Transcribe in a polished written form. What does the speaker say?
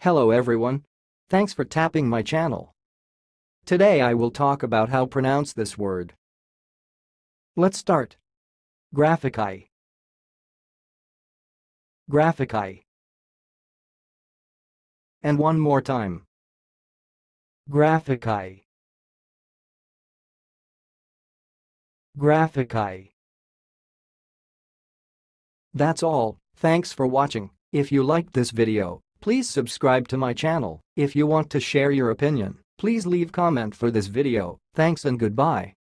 Hello everyone. Thanks for tapping my channel. Today I will talk about how pronounce this word. Let's start. Grafikai. Grafikai. And one more time. Grafikai. Grafikai. That's all. Thanks for watching. If you liked this video, please subscribe to my channel. If you want to share your opinion, please leave comment for this video. Thanks and goodbye.